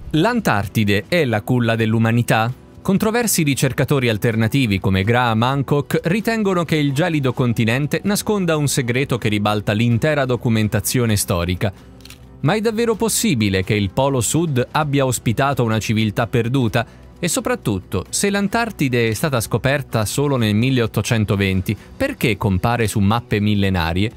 L'Antartide è la culla dell'umanità? Controversi ricercatori alternativi come Graham Hancock ritengono che il gelido continente nasconda un segreto che ribalta l'intera documentazione storica. Ma è davvero possibile che il Polo Sud abbia ospitato una civiltà perduta? E soprattutto, se l'Antartide è stata scoperta solo nel 1820, perché compare su mappe millenarie?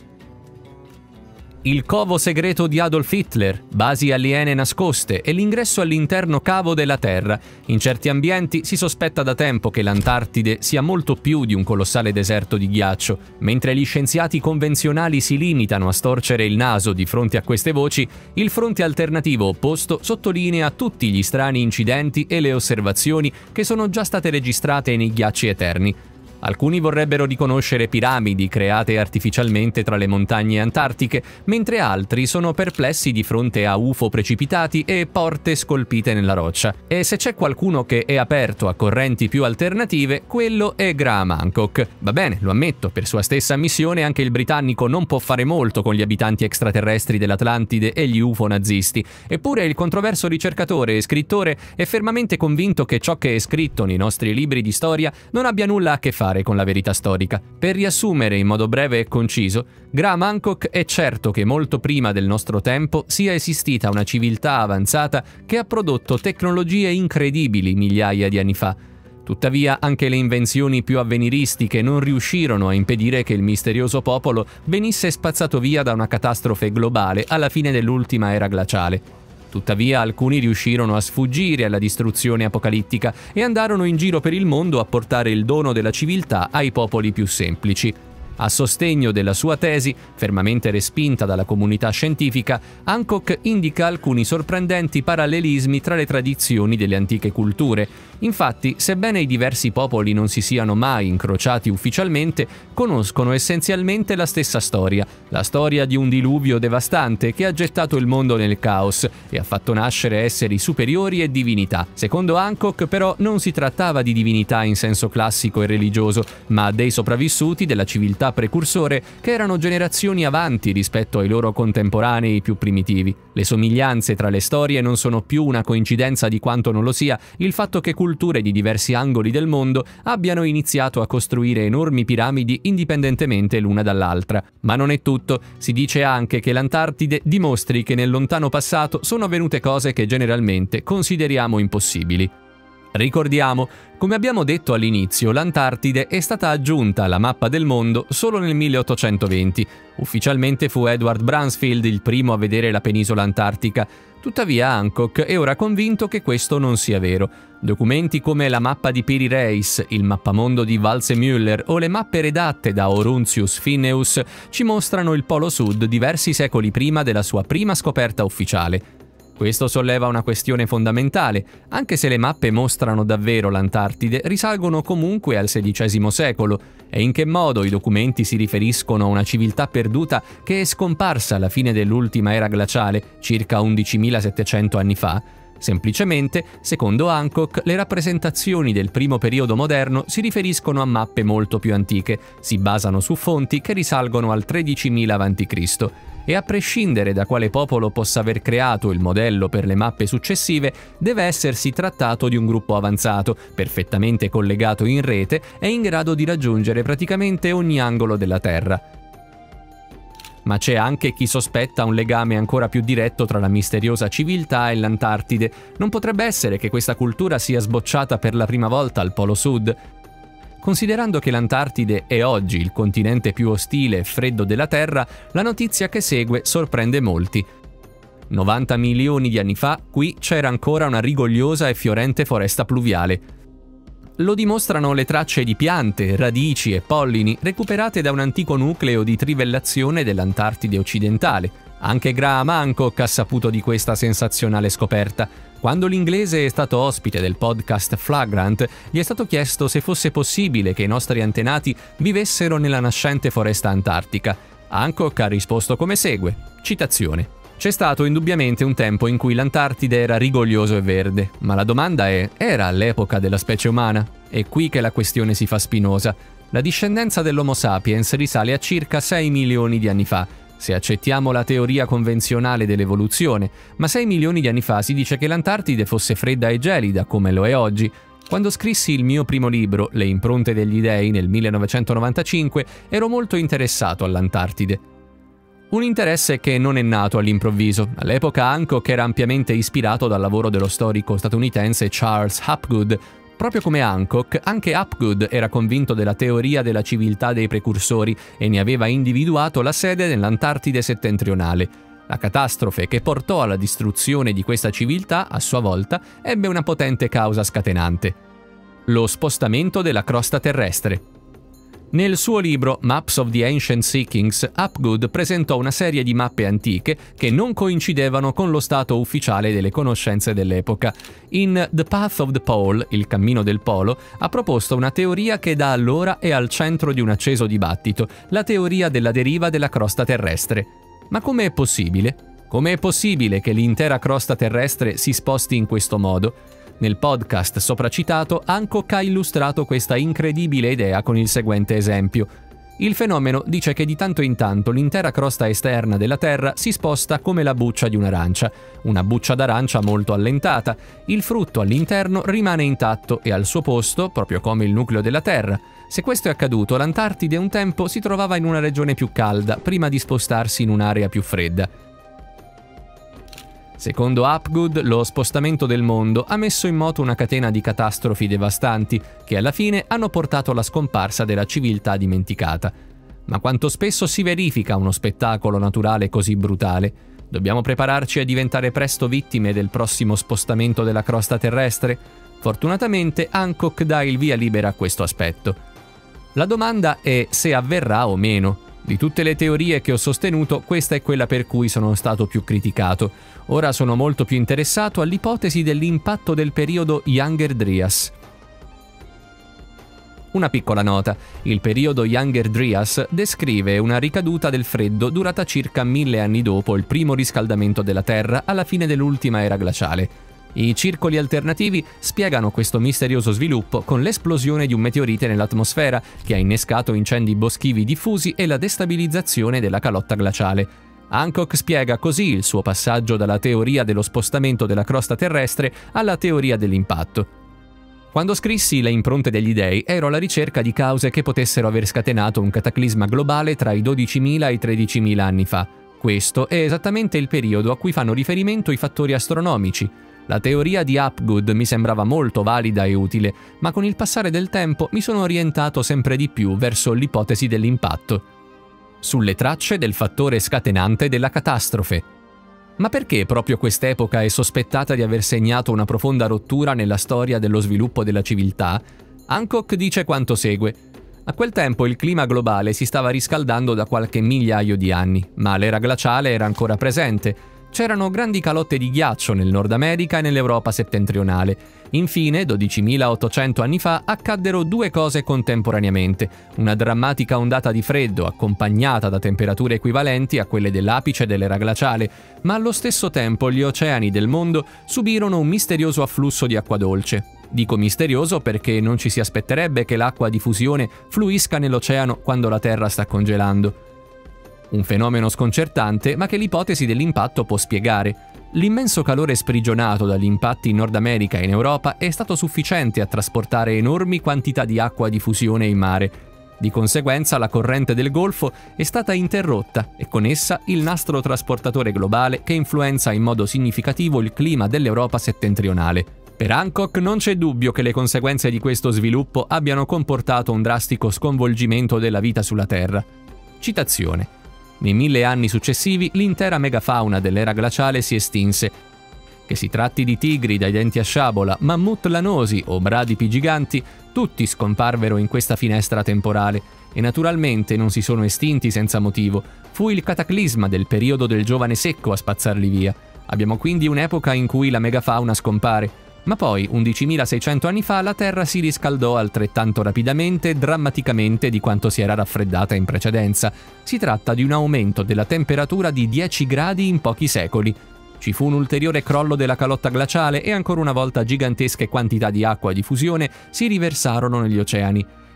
Il covo segreto di Adolf Hitler, basi aliene nascoste e l'ingresso all'interno cavo della Terra. In certi ambienti si sospetta da tempo che l'Antartide sia molto più di un colossale deserto di ghiaccio. Mentre gli scienziati convenzionali si limitano a storcere il naso di fronte a queste voci, il fronte alternativo opposto sottolinea tutti gli strani incidenti e le osservazioni che sono già state registrate nei ghiacci eterni. Alcuni vorrebbero riconoscere piramidi create artificialmente tra le montagne antartiche, mentre altri sono perplessi di fronte a UFO precipitati e porte scolpite nella roccia. E se c'è qualcuno che è aperto a correnti più alternative, quello è Graham Hancock. Va bene, lo ammetto, per sua stessa ammissione anche il britannico non può fare molto con gli abitanti extraterrestri dell'Atlantide e gli UFO nazisti. Eppure il controverso ricercatore e scrittore è fermamente convinto che ciò che è scritto nei nostri libri di storia non abbia nulla a che fare con la verità storica. Per riassumere in modo breve e conciso, Graham Hancock è certo che molto prima del nostro tempo sia esistita una civiltà avanzata che ha prodotto tecnologie incredibili migliaia di anni fa. Tuttavia, anche le invenzioni più avveniristiche non riuscirono a impedire che il misterioso popolo venisse spazzato via da una catastrofe globale alla fine dell'ultima era glaciale. Tuttavia, alcuni riuscirono a sfuggire alla distruzione apocalittica e andarono in giro per il mondo a portare il dono della civiltà ai popoli più semplici. A sostegno della sua tesi, fermamente respinta dalla comunità scientifica, Hancock indica alcuni sorprendenti parallelismi tra le tradizioni delle antiche culture. Infatti, sebbene i diversi popoli non si siano mai incrociati ufficialmente, conoscono essenzialmente la stessa storia, la storia di un diluvio devastante che ha gettato il mondo nel caos e ha fatto nascere esseri superiori e divinità. Secondo Hancock, però, non si trattava di divinità in senso classico e religioso, ma dei sopravvissuti della civiltà precursore che erano generazioni avanti rispetto ai loro contemporanei più primitivi. Le somiglianze tra le storie non sono più una coincidenza di quanto non lo sia il fatto che culture di diversi angoli del mondo abbiano iniziato a costruire enormi piramidi indipendentemente l'una dall'altra. Ma non è tutto, si dice anche che l'Antartide dimostri che nel lontano passato sono avvenute cose che generalmente consideriamo impossibili. Ricordiamo, come abbiamo detto all'inizio, l'Antartide è stata aggiunta alla mappa del mondo solo nel 1820. Ufficialmente fu Edward Bransfield il primo a vedere la penisola antartica. Tuttavia Hancock è ora convinto che questo non sia vero. Documenti come la mappa di Piri Reis, il mappamondo di Waldseemüller o le mappe redatte da Oruntius Finneus ci mostrano il Polo Sud diversi secoli prima della sua prima scoperta ufficiale. Questo solleva una questione fondamentale. Anche se le mappe mostrano davvero l'Antartide, risalgono comunque al XVI secolo. E in che modo i documenti si riferiscono a una civiltà perduta che è scomparsa alla fine dell'ultima era glaciale, circa 11.700 anni fa? Semplicemente, secondo Hancock, le rappresentazioni del primo periodo moderno si riferiscono a mappe molto più antiche, si basano su fonti che risalgono al 13.000 a.C. E a prescindere da quale popolo possa aver creato il modello per le mappe successive, deve essersi trattato di un gruppo avanzato, perfettamente collegato in rete e in grado di raggiungere praticamente ogni angolo della Terra. Ma c'è anche chi sospetta un legame ancora più diretto tra la misteriosa civiltà e l'Antartide. Non potrebbe essere che questa cultura sia sbocciata per la prima volta al Polo Sud? Considerando che l'Antartide è oggi il continente più ostile e freddo della Terra, la notizia che segue sorprende molti. 90 milioni di anni fa, qui c'era ancora una rigogliosa e fiorente foresta pluviale. Lo dimostrano le tracce di piante, radici e pollini recuperate da un antico nucleo di trivellazione dell'Antartide occidentale. Anche Graham Hancock ha saputo di questa sensazionale scoperta. Quando l'inglese è stato ospite del podcast Flagrant, gli è stato chiesto se fosse possibile che i nostri antenati vivessero nella nascente foresta antartica. Hancock ha risposto come segue, citazione: «C'è stato indubbiamente un tempo in cui l'Antartide era rigoglioso e verde, ma la domanda è, era all'epoca della specie umana? È qui che la questione si fa spinosa. La discendenza dell'Homo sapiens risale a circa 6 milioni di anni fa. se accettiamo la teoria convenzionale dell'evoluzione, ma 6 milioni di anni fa si dice che l'Antartide fosse fredda e gelida, come lo è oggi. Quando scrissi il mio primo libro, Le impronte degli dei, nel 1995, ero molto interessato all'Antartide. Un interesse che non è nato all'improvviso. All'epoca Hancock era ampiamente ispirato dal lavoro dello storico statunitense Charles Hapgood. Proprio come Hancock, anche Hapgood era convinto della teoria della civiltà dei precursori e ne aveva individuato la sede nell'Antartide settentrionale. La catastrofe che portò alla distruzione di questa civiltà, a sua volta, ebbe una potente causa scatenante: lo spostamento della crosta terrestre. Nel suo libro Maps of the Ancient Seekings, Hapgood presentò una serie di mappe antiche che non coincidevano con lo stato ufficiale delle conoscenze dell'epoca. In The Path of the Pole, il cammino del polo, ha proposto una teoria che da allora è al centro di un acceso dibattito: la teoria della deriva della crosta terrestre. Ma come è possibile? Come è possibile che l'intera crosta terrestre si sposti in questo modo? Nel podcast sopracitato, Hancock ha illustrato questa incredibile idea con il seguente esempio. Il fenomeno dice che di tanto in tanto l'intera crosta esterna della Terra si sposta come la buccia di un'arancia. Una buccia d'arancia molto allentata. Il frutto all'interno rimane intatto e al suo posto, proprio come il nucleo della Terra. Se questo è accaduto, l'Antartide un tempo si trovava in una regione più calda, prima di spostarsi in un'area più fredda. Secondo Hapgood, lo spostamento del mondo ha messo in moto una catena di catastrofi devastanti, che alla fine hanno portato alla scomparsa della civiltà dimenticata. Ma quanto spesso si verifica uno spettacolo naturale così brutale? Dobbiamo prepararci a diventare presto vittime del prossimo spostamento della crosta terrestre? Fortunatamente Hancock dà il via libera a questo aspetto. La domanda è se avverrà o meno. Di tutte le teorie che ho sostenuto, questa è quella per cui sono stato più criticato. Ora sono molto più interessato all'ipotesi dell'impatto del periodo Younger Dryas. Una piccola nota: il periodo Younger Dryas descrive una ricaduta del freddo durata circa 1000 anni dopo il primo riscaldamento della Terra alla fine dell'ultima era glaciale. I circoli alternativi spiegano questo misterioso sviluppo con l'esplosione di un meteorite nell'atmosfera che ha innescato incendi boschivi diffusi e la destabilizzazione della calotta glaciale. Hancock spiega così il suo passaggio dalla teoria dello spostamento della crosta terrestre alla teoria dell'impatto. Quando scrissi Le impronte degli dei ero alla ricerca di cause che potessero aver scatenato un cataclisma globale tra i 12.000 e i 13.000 anni fa. Questo è esattamente il periodo a cui fanno riferimento i fattori astronomici. La teoria di Hapgood mi sembrava molto valida e utile, ma con il passare del tempo mi sono orientato sempre di più verso l'ipotesi dell'impatto. Sulle tracce del fattore scatenante della catastrofe. Ma perché proprio quest'epoca è sospettata di aver segnato una profonda rottura nella storia dello sviluppo della civiltà? Hancock dice quanto segue. A quel tempo il clima globale si stava riscaldando da qualche migliaio di anni, ma l'era glaciale era ancora presente. C'erano grandi calotte di ghiaccio nel Nord America e nell'Europa settentrionale. Infine, 12.800 anni fa, accaddero due cose contemporaneamente: una drammatica ondata di freddo accompagnata da temperature equivalenti a quelle dell'apice dell'era glaciale, ma allo stesso tempo gli oceani del mondo subirono un misterioso afflusso di acqua dolce. Dico misterioso perché non ci si aspetterebbe che l'acqua di fusione fluisca nell'oceano quando la Terra sta congelando. Un fenomeno sconcertante, ma che l'ipotesi dell'impatto può spiegare. L'immenso calore sprigionato dagli impatti in Nord America e in Europa è stato sufficiente a trasportare enormi quantità di acqua di fusione in mare. Di conseguenza la corrente del Golfo è stata interrotta e con essa il nastro trasportatore globale che influenza in modo significativo il clima dell'Europa settentrionale. Per Hancock non c'è dubbio che le conseguenze di questo sviluppo abbiano comportato un drastico sconvolgimento della vita sulla Terra. Citazione: nei 1000 anni successivi l'intera megafauna dell'era glaciale si estinse. Che si tratti di tigri dai denti a sciabola, mammut lanosi o bradipi giganti, tutti scomparvero in questa finestra temporale e naturalmente non si sono estinti senza motivo. Fu il cataclisma del periodo del giovane secco a spazzarli via. Abbiamo quindi un'epoca in cui la megafauna scompare. Ma poi, 11.600 anni fa, la Terra si riscaldò altrettanto rapidamente e drammaticamente di quanto si era raffreddata in precedenza. Si tratta di un aumento della temperatura di 10 gradi in pochi secoli. Ci fu un ulteriore crollo della calotta glaciale e ancora una volta gigantesche quantità di acqua di fusione si riversarono negli oceani.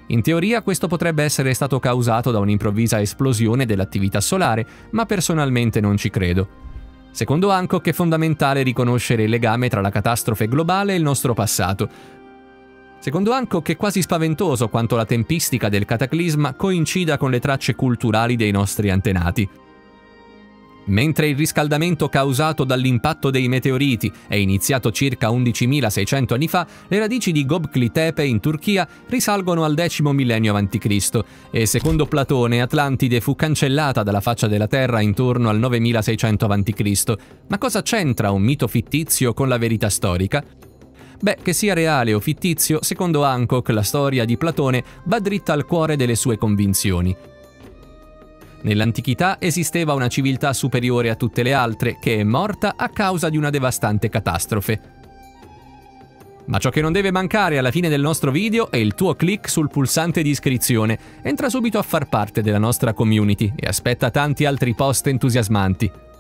In teoria questo potrebbe essere stato causato da un'improvvisa esplosione dell'attività solare, ma personalmente non ci credo. Secondo Hancock è fondamentale riconoscere il legame tra la catastrofe globale e il nostro passato. Secondo Hancock è quasi spaventoso quanto la tempistica del cataclisma coincida con le tracce culturali dei nostri antenati. Mentre il riscaldamento causato dall'impatto dei meteoriti è iniziato circa 11.600 anni fa, le radici di Göbekli Tepe in Turchia risalgono al X millennio a.C. e secondo Platone Atlantide fu cancellata dalla faccia della Terra intorno al 9600 a.C. Ma cosa c'entra un mito fittizio con la verità storica? Beh, che sia reale o fittizio, secondo Hancock la storia di Platone va dritta al cuore delle sue convinzioni. Nell'antichità esisteva una civiltà superiore a tutte le altre che è morta a causa di una devastante catastrofe. Ma ciò che non deve mancare alla fine del nostro video è il tuo click sul pulsante di iscrizione. Entra subito a far parte della nostra community e aspetta tanti altri post entusiasmanti.